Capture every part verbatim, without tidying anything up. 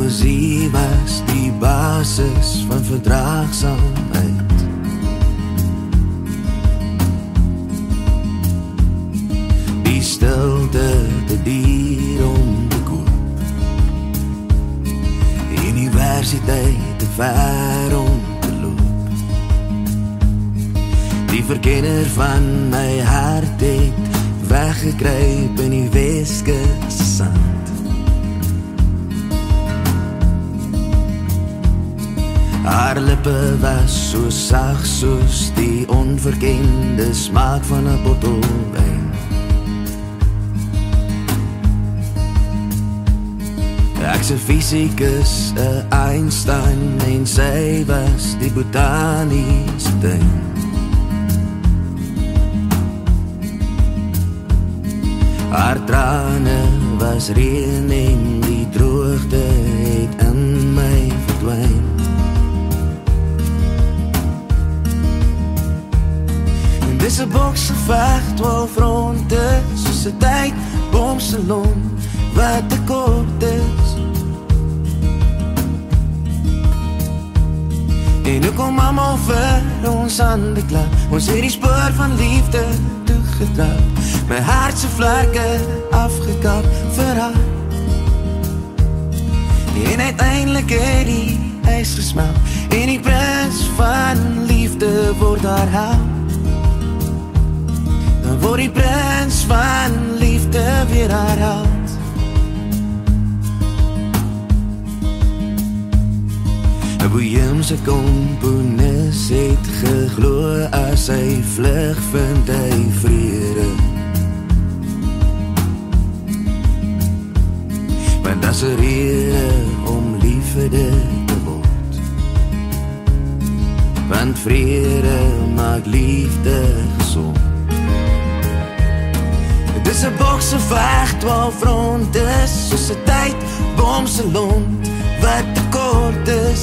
Jaloesie was die basis van verdraagsaamheid. Die stilte te dier om te koop. Universiteit te ver om te loop. Die verkenner van my hart het weggekruip in die Weskese sand. Haar lippe was so sag soos die onverkende smaak van 'n bottel wyn. Ek se fisikus, 'n Einstein, en sy was die botaniese tuin. Haar trane was reën en die droogte het in my verdwyn. En dis 'n boksgeveg, twaalf ronde, soos 'n tyd bomsalon wat te kort is. En nu kom allemaal vir ons hande klap. Ons het die spoor van liefde toegetrap. My hart se vlerke afgekap vir haar. En uiteindelik het die ys gesmelt. En die prins van liefde word haar held. Dan word die prins van liefde weer haar held. Een boeieemse komponis het geglo, as hy vlug vind hy vrede. Want dat is 'n rede om liefde te word. Want vrede maak liefde gezond. Het is 'n boksgeveg, twaalf rondes, soos 'n tyd bomsalon wat te kort is.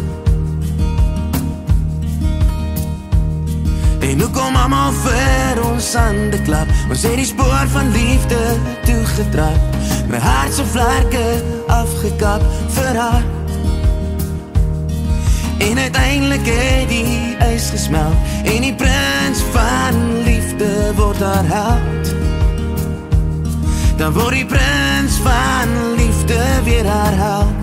En nu kom allemaal vir ons hande klap. Ons het die spoor van liefde toegetrap. My hart se vlerke afgekap vir haar. En uiteindelik het die ys gesmelt. En die prins van liefde word haar held. Dan word die prins van liefde weer haar held.